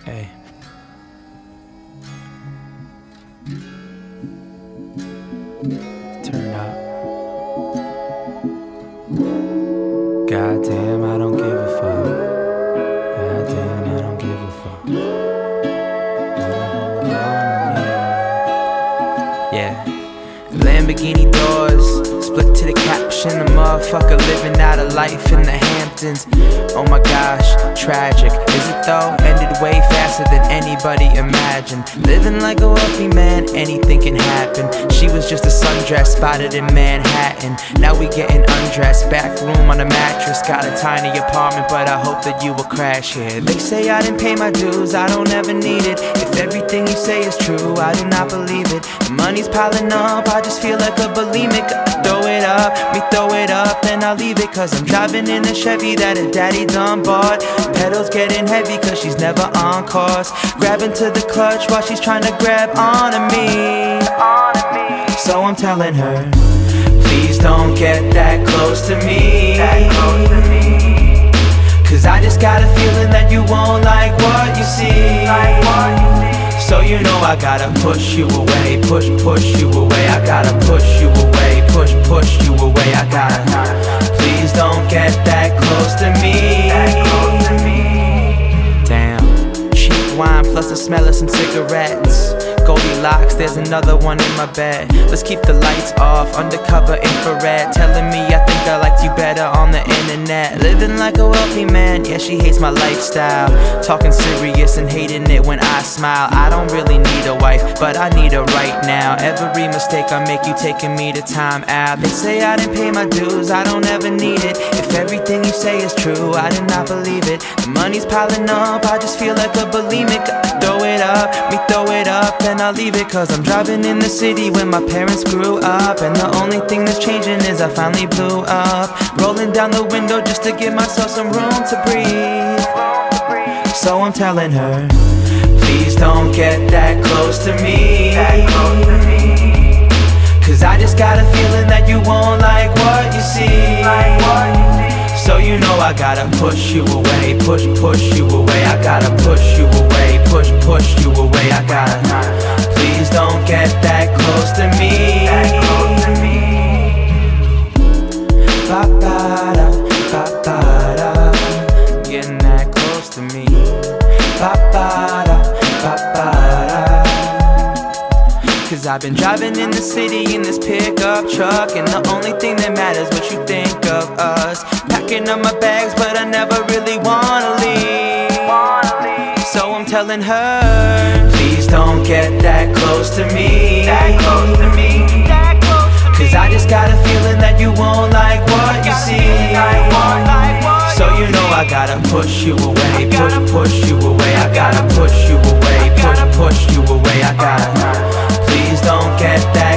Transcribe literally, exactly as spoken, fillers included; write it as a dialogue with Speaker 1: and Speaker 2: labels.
Speaker 1: Hey. Turn up. Goddamn, I don't give a fuck. Goddamn, I don't give a fuck. Yeah. Lamborghini doors, split to the caption. A motherfucker living out a life in the Hamptons. Oh my gosh, tragic. Is it though? Ended way faster than anybody imagined. Living like a wealthy man, anything can happen. She was just a sundress spotted in Manhattan. Now we getting undressed, back room on a mattress. Got a tiny apartment, but I hope that you will crash here. They say I didn't pay my dues, I don't ever need it. If everything you say is true, I do not believe it. The money's piling up, I just feel like a bulimic. Throw it up, me throw it up, and I'll leave it. Cause I'm driving in a Chevy that her daddy done bought. Pedals getting heavy cause she's never on course. Grabbing to the clutch while she's trying to grab onto me. So I'm telling her, please don't get that close to me. Cause I just got a feeling that you won't like what you see. So you know I gotta push you away, push, push you away. I gotta push you away, push, push you away. I gotta, please don't get that close to me. Damn, cheap wine plus the smell of some cigarettes. Goldilocks, there's another one in my bed. Let's keep the lights off, undercover infrared. Telling me I think I liked you better on the internet. Living like a wealthy man, yeah, she hates my lifestyle. Talking serious and hating it when I smile. I don't really need a wife, but I need her right now. Every mistake I make, you taking me to time out. They say I didn't pay my dues, I don't ever need it. If everything you say is true, I do not believe it. The money's piling up, I just feel like a bulimic. Throw it up, me throw it up, and I'll leave it. Cause I'm driving in the city when my parents grew up. And the only thing that's changing is I finally blew up. Rolling down the window just to give myself some room to breathe. So I'm telling her, please don't get that close to me. Cause I just got a feeling that you won't like what you see. So you know I gotta push you away, push, push you away. I gotta push you away, push, push you away. I gotta, please don't get that close to me. Ba-ba-da, ba-ba-da, getting that close to me. Ba-ba-da, ba-ba-da. Cause I've been driving in the city in this pickup truck, and the only thing that matters what you think of us. Packing up my bags, but I never really wanna leave. So I'm telling her, please don't get that close to me. Cause I just got a feeling that you won't like what you see. So you know I gotta push you away, push, push you away. I gotta push you away, push, push you away. I gotta, please don't get that